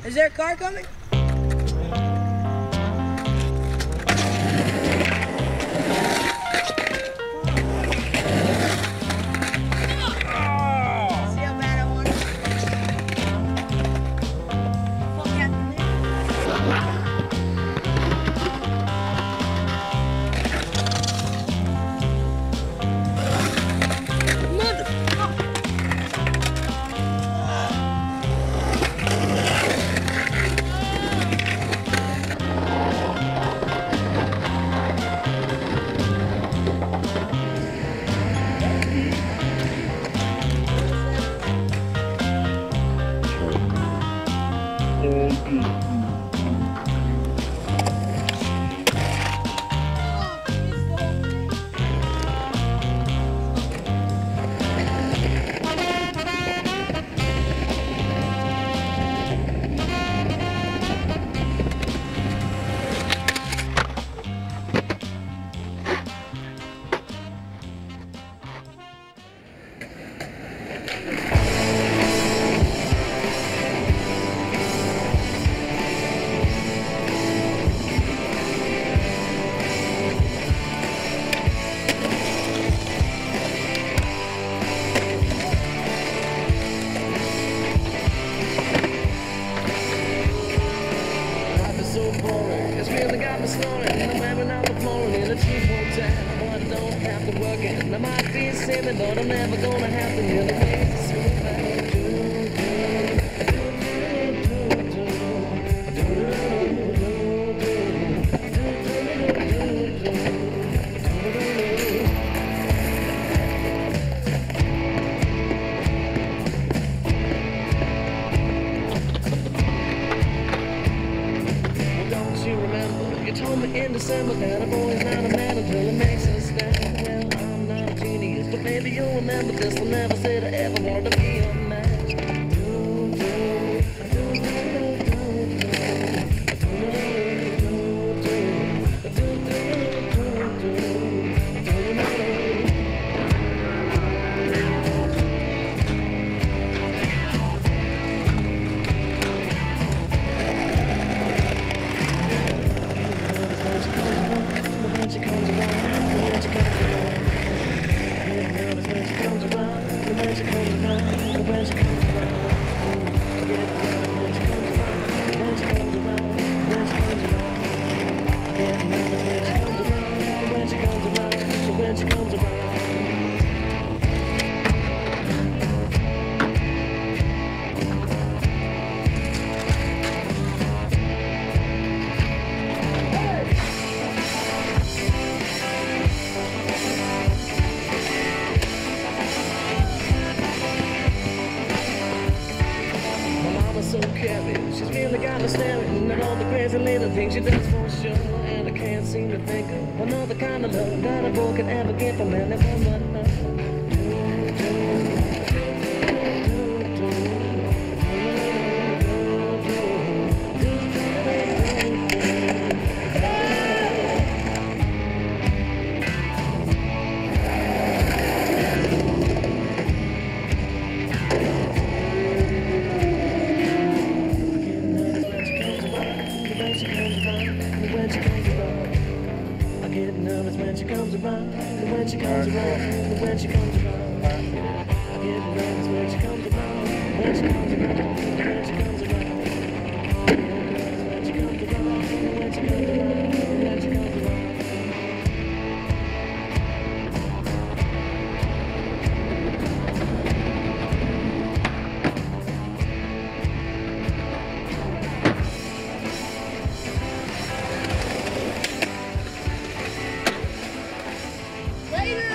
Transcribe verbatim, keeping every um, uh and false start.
Is there a car coming? I might be silly, but I'm never gonna have to hear the waves swing back. Well, don't you remember, you told me in December that a boy's not a man until he makes us stand. Well, I'm not a genius, but maybe you'll remember this. I never said I ever wanted to be a man. So careless, she's really got me staring at all the crazy little things she does for sure. And I can't seem to think of another kind of love that a boy can ever get from anyone but her. When she comes around, when she comes around, when she comes around, I get nervous when she comes around, when she comes around, when she comes around, I get nervous when she comes around, when she comes around, when she comes around. Later!